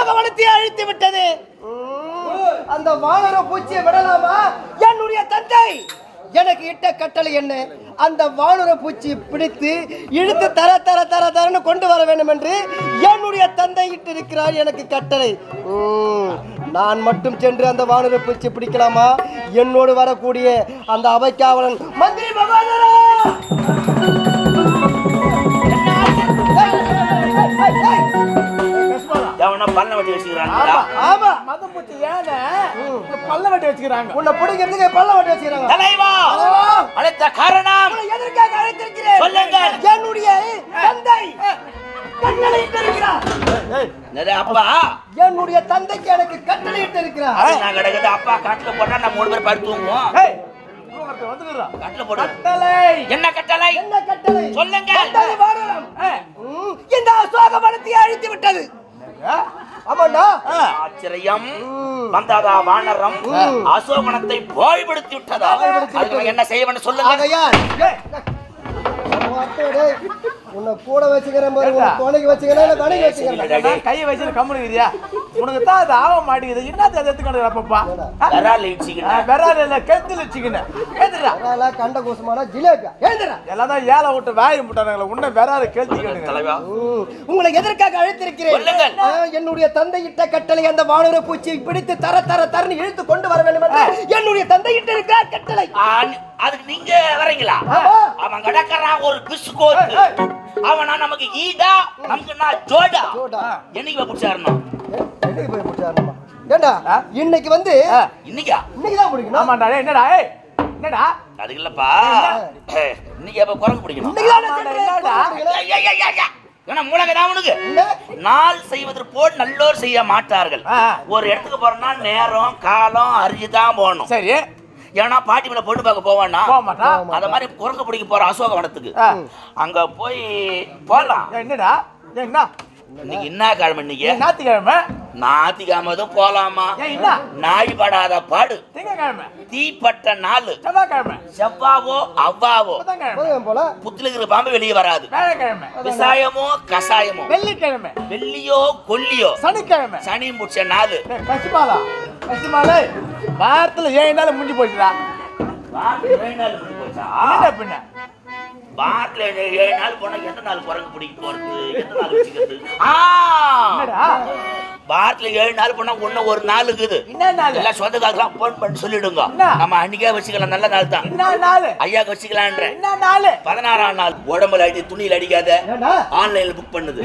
அசோகவனத்தை அழித்து விட்டது. அந்த வானர பூச்சியை விடலாமா? என்னுடைய தந்தை எனக்கு இட்ட கட்டளை என்ன? அந்த வானர பூச்சி பிடித்து இழுத்து தர தர தர தரன்னு கொண்டு வர வேண்டும் என்று என்னுடைய தந்தை இட்டு இருக்கிறார் எனக்கு கட்டளை. நான் மட்டும் சென்று அந்த வானர பூச்சி பிடிக்கலாமா? என்னோடு வரக்கூடிய அந்த அவைக்காவலன் மந்திரி பகவானரா, பல்ல வெட்டி வச்சுக்கிறாங்க. ஆமா, மதம் பூச்சி ஏன பல்ல வெட்டி வச்சுக்கிறாங்க. உன்னை பிடிக்கிறதுக்கு பல்ல வெட்டி வச்சுக்கிறாங்க. தலைவா, அழைத்த காரணம் எதற்காக அழைத்திருக்கிறேன் சொல்லுங்கள். என்னுடைய தந்தை கட்டளை இட்டிருக்கிறார். அப்பா, என்னுடைய தந்தைக்கு எனக்கு கட்டளை இட்டிருக்கிறார். நான் கிடக்குது அப்பா காட்டுல போட்டா நம்ம 3 பேர் படுத்துவோம். என்ன கட்டளை? என்ன கட்டளை சொல்லுங்கள். இந்த அசோகவனத்தை அழித்து விட்டது. ஆமாண்டா. ஆச்சரியம். வந்தாதா வானரம் அசோகவனத்தை பாழ்படுத்தி விட்டதா? அதுக்கு என்ன செய்ய வேண்டும் சொல்லுங்க. உன்னை கூட வச்சுக்கிறேன் பாருங்க, துணைக்கு வச்சுக்கிறேன், துணைக்கு வச்சுக்கிறேன். கையை வச்சு கம்முனுக்குறியா? உனக்கு தான் அது ஆக மாட்டேங்குது. என்னத்தை எடுத்துக்கணுப்பா? விரால் இல்ல, கெத்துல வச்சுக்கணும். ஏந்துடா கண்ட கோசமான ஜிலேபியா ஏந்துடா. எல்லாம் தான் ஏழை விட்டு வாயை முட்டானுங்களா. உன்னை விரால கேள்விக்கணுங்க. உங்களை எதற்காக அழைத்திருக்கிறேன்? என்னுடைய தந்தை இட்ட கட்டளை அந்த வானர பூச்சியை பிடித்து தர தர தரன்னு இழுத்து கொண்டு வர வேண்டும் என்று என்னுடைய தந்தை இட்ட இருக்கிறார் கட்டளை. அதுக்கு நீங்க வரீங்களா? அவன் கடக்கறான் ஒரு பிஸ்கோட். அவனா நமக்கு ஈடா, நமக்கு நான் ஜோடா. என்னைக்கு போய் புடிச்சாரணும்? என்னைக்கு போய் புடிச்சாரணும்? ஏண்டா இன்னைக்கு வந்து இன்னைக்கு தான் பிடிக்கணும். ஆமாண்டா. என்னடா என்னடா அது இல்லப்பா, இன்னைக்கு எப்ப குரங்கு பிடிக்கணும்? ஏன்னா மூலகதான் உனக்கு நாள் செய்வதற்கு போல் நல்லோர் செய்ய மாட்டார்கள். ஒரு இடத்துக்கு போறோம்னா நேரம் காலம் அறிஞ்சுதான் போகணும். சரி. ஏன்னா பாட்டி மேல பொண்ணு பார்க்க போவானா? அத மாதிரி குரங்கு பிடிக்க போற அசோகவனத்துக்கு அங்க போய் போலாம். என்னடா என்ன இன்னைக்கு என்ன கிழமை? இன்னைக்கு ஞாயிற்றுக்கிழமை. ஞாயிற்றுக்கிழமை போலாமா? நாய் படாத பாடு. திங்கக்கிழமை. தீப்பட்ட நாள். செவ்வாய்க்கிழமை. செவ்வாவோ அவ்வாவோ போல புத்துல இருக்கிற பாம்பு வெளியே வராது. வியாழக்கிழமை. விசாயமோ கசாயமோ. வெள்ளிக்கிழமை. வெள்ளியோ கொல்லியோ. சனிக்கிழமை. சனி முடிச்ச நாள். கசிமாலா கசிமாலை வாரத்துல 7 நாள் முடிஞ்சு போச்சுடா. வாரத்துல 7 நாள் முடிஞ்சு போச்சா? என்ன பின்ன வாரத்துல 7 நாள் போனா எந்த நாள் குரங்கு பிடிக்க போறது? எந்த நாள் வச்சுக்கிறது? வாரத்துல 7 நாள் போனா ஒண்ணு ஒரு நாள் இருக்குது. எல்லாம் சொந்தக்காரங்களாம் போன் பண்ணி சொல்லிடுங்க. நம்ம அன்னைக்கே வச்சுக்கலாம். நல்ல நாள் தான். ஐயாக்கு வச்சுக்கலான்ற 16ஆம் நாள். உடம்புல அடி, துணியில அடிக்காத. ஆன்லைன்ல புக் பண்ணுது.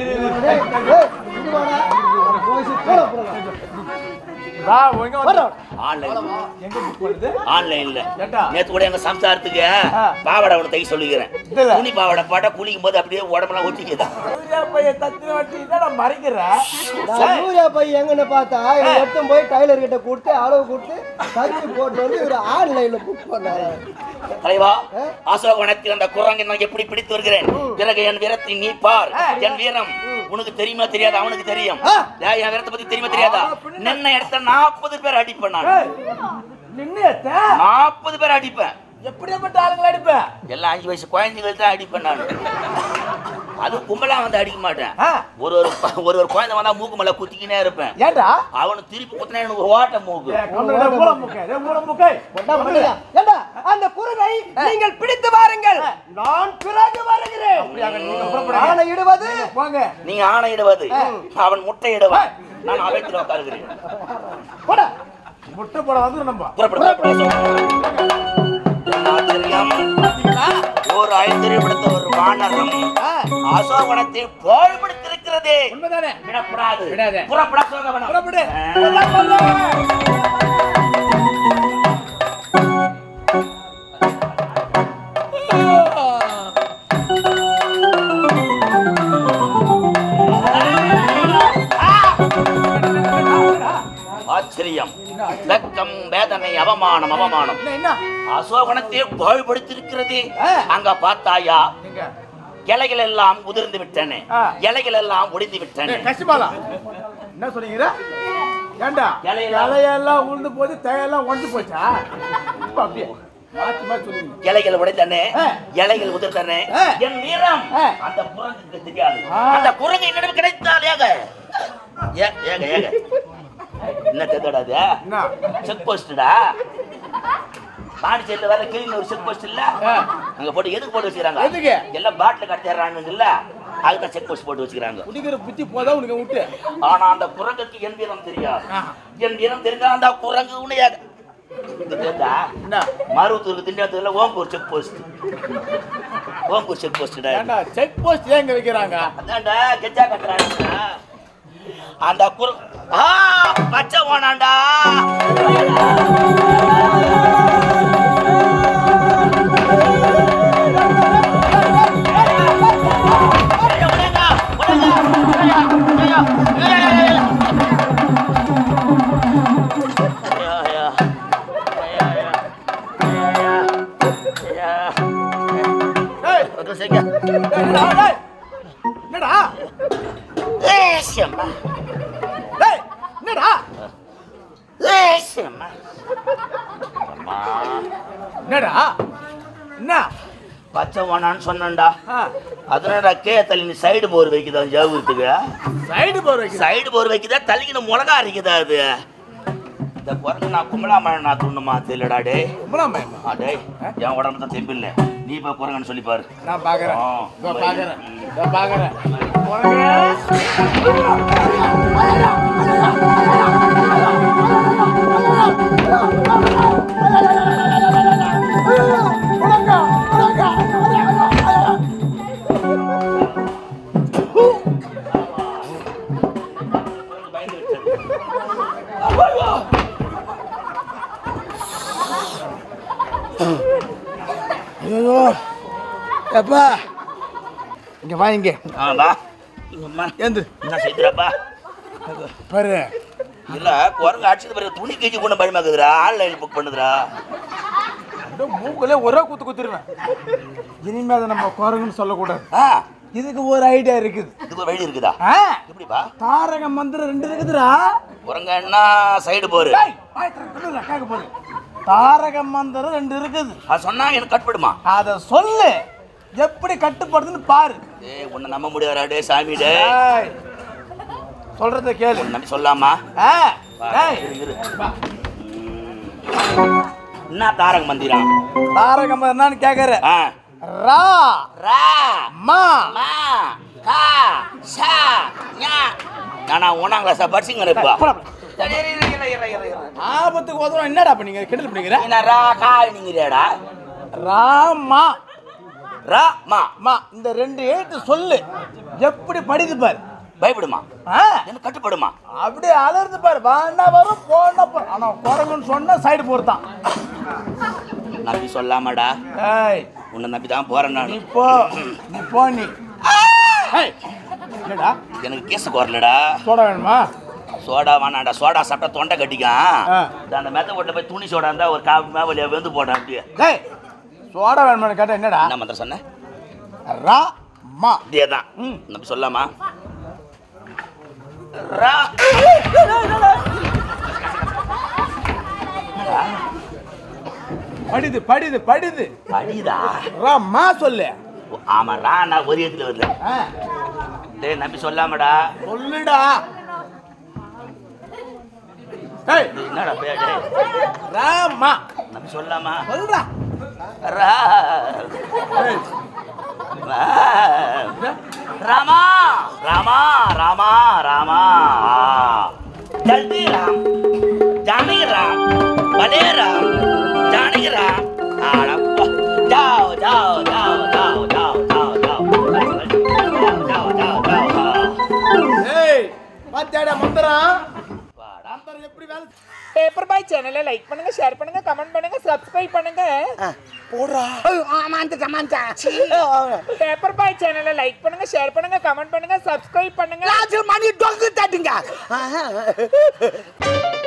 நேத்து கூட எங்க சம்சாரத்துக்கு பாவாடை ஒண்ணு தை சொல்லிக்கிறேன். துணி பாவாடை பாட்டா குளிக்கும் போது அப்படியே உடம்பெல்லாம் ஒட்டிக்குதான். எங்கன்னு பார்த்தா எடுத்து போய் டைலர் கிட்ட கொடுத்து அளவு கொடுத்து தச்சு போட்டு வந்து இவரு ஆன்லைன்ல புக் பண்ணாரு. தலைவா, அசோகவனத்தில் அந்த குரங்கை நான் எப்படி பிடித்து வருகிறேன். பிறகு என் வீரத்தை நீ பார். என் வீரம் உனக்கு தெரியுமா தெரியாதா? அவனுக்கு தெரியும். என் வீரத்தை பத்தி தெரியுமா தெரியாதா? நின்ன இடத்த 40 பேர் அடிப்பேன். நான் 40 பேர் அடிப்பேன். எப்படிப்பட்ட ஆளுங்களை அடிப்பேன்? எல்லாம் 5 வயசு குழந்தைகள் தான் அடிப்பேன் நான். அது கும்பலா வந்து அடிக்க மாட்டேன். ஒரு ஒரு குழந்தை வந்தா மூக்கு மேல குத்திக்கினே இருப்பேன். ஏண்டா அவனு திருப்பி குத்தினா எனக்கு ஓட்ட மூக்கு. அந்த குரங்கை நீங்கள் பிடித்து வாருங்கள். நான் பிறகு வருகிறேன். ஆணையிடுவது நீங்க ஆணையிடுவது, அவன் முட்டையிடுவான். நான் அவைத்தில் உட்காருகிறேன். முட்டை போட வந்து நம்ம ஒரு ஐந்தறிவுபடுத்த ஒரு வானரம் அசோகவனத்தை பாழ்படுத்திருக்கிறது. விடப்படாது. புறப்பட அசோகவனம். புறப்படு. ஆச்சரியம், வெட்கம், வேதனை, அவமானம். அவமானம் அசோகவனத்தை பாழ்படுத்திருக்கிறது. அங்க பார்த்தாயா, இலைகள் எல்லாம் உதிர்ந்து விட்டன. இலைகள் எல்லாம் ஒடிந்து விட்டன. கஷ்டமாலா என்ன சொல்றீங்க? ஏண்டா இலையெல்லாம் உளுந்து போச்சு, தேயெல்லாம் ஒன்று போச்சா? அப்படியே இலைகள் உடைத்தனே இலைகள் உதிர்த்தனே என் வீரம் அந்த குரங்குக்கு தெரியாது. அந்த குரங்கு என்னிடம் கிடைத்தால் ஏக ஏக ஏக என்ன தெரியாடாது செக் போஸ்டா பாண்டிச்சேரியில வர கிளீன் ஒரு செக் போஸ்ட் இல்ல அங்க போட்டு எதுக்கு போட்டு வச்சுக்கிறாங்க எல்லாம் பாட்டில் கட்டிடுறாங்க இல்ல அதுதான் செக் போஸ்ட் போட்டு வச்சுக்கிறாங்க. குடிக்கிற புத்தி போதா உனக்கு விட்டு. ஆனா அந்த குரங்குக்கு என் வீரம் தெரியாது. என் வீரம் தெரிஞ்சா அந்த குரங்கு உன்னையாக மருவத்தூருக்கு திண்டாத்துல Ombur check post Ombur check post check post எங்க வைக்கிறாங்க அதான்டா கெச்சா கட்டுறாங்க அந்த பச்சை ஓனாண்டா பச்சை ஓனான்னு சொன்னா அதனால தள்ளி நீ சைடு போர் வைக்குதா ஜாபத்துக்கு சைடு போர் வைக்குதா தள்ளிக்கின மிளகா அரைக்குதா அது இந்த குரங்கு நான் கும்பலாம நான் துண்ணுமா தெரியலடா டே டே என் உடம்பு தான் தெம்பில்ல நீ இப்ப குரங்குன்னு சொல்லி பாரு. நான் பாக்குறேன் ஐயோ எப்பா இங்க வா இங்க என்ன செய்யறப்பா பாரு இல்ல குரங்கு அடிச்சது பாரு துணி கேஜி கொண்டு பயமாக்குதுடா ஆன்லைன் புக் பண்ணுதுடா மூக்குல ஒரே குத்துருவேன். இனிமே அதை நம்ம குரங்குன்னு சொல்லக்கூடாது. இதுக்கு ஒரு ஐடியா இருக்குது. இதுக்கு ஒரு ஐடியா இருக்குதா எப்படிப்பா தாரக மந்திரம் 2 இருக்குதுடா. குரங்கன்னா சைடு போரு கேட்க போரு தாரக மந்திரம் 2 இருக்குது. அது சொன்னா எனக்கு கட்டுப்படுமா அத சொல்லு எப்படி கட்டுப்படுதுன்னு பாரு. உன்னை நம்ப முடியாதா டே சாமி டே சொல்றத கேளு நம்பி சொல்லாமா என்ன தாரக மந்திரம் தாரக மந்திரம் என்னன்னு கேக்குற ரா ரா மா மா கா சா ஞா நானா 1ஆம் கிளாஸ் படிச்சிங்க இப்ப ஆபத்துக்கு ஓதுறோம் என்னடா பண்ணீங்க கிண்டல் பண்ணீங்க என்ன ரா கா நீங்கடா ராமா ரா மா மா இந்த 2 எழுத்து சொல்லு எப்படி படிது பாரு. பயப்படுமா என்ன கட்டுப்படுமா அப்படியே அலர்ந்து பாரு. வாண்டா வரும் போனா ஆனா குரங்குன்னு சொன்னா சைடு போறதான். நம்பி சொல்லாமடா உன்னை நம்பி தான் போறேன் நான். நீ போ நீ என்னடா எனக்கு கேஸ் வரலடா. சோடா வேணுமா சோடா வேணாண்டா சோடா சாப்பிட்டா தொண்டை கட்டிக்கும். அந்த மெத்த போட்ட போய் துணி சோடா இருந்தா ஒரு காப்பி மேவலியா வெந்து போட்டேன் அப்படியே. சோடா வேணுமான்னு கேட்டா என்னடா என்ன மந்திரம் சொன்ன ரா மா இதேதான் நம்பி சொல்லாமா ரா படிது படிது படிது படிதா ரா மா சொல்லு. ஆமா ரா நான் ஒரு இடத்துல வரல டேய் நம்பி சொல்லாமடா சொல்லுடா. டேய் என்னடா பேய் டேய் ராமா நம்பி சொல்லாமா சொல்றா ரா ராமா ராமா ராமா ராமா ஜல்தி ராம் ஜானகி ராம் பலே ராம் ஜானகி ராம் ஆடப்பா ஜாओ जाओ जाओ जाओ जाओ जाओ जाओ जाओ जाओ ஏய் பாத்தியாடா மந்திரம் மந்திரம் எப்படி வேலை பேப்பர் பாய் சேனலை லைக் பண்ணுங்க ஷேர் பண்ணுங்க கமெண்ட் பண்ணுங்க சப்ஸ்கிரைப் பண்ணுங்க போடுறா பேப்பர் பாய் சேனலை லைக் பண்ணுங்க ஷேர் பண்ணுங்க கமெண்ட் பண்ணுங்க சப்ஸ்கிரைப் பண்ணுங்க மணி டொங்கு தட்டுங்க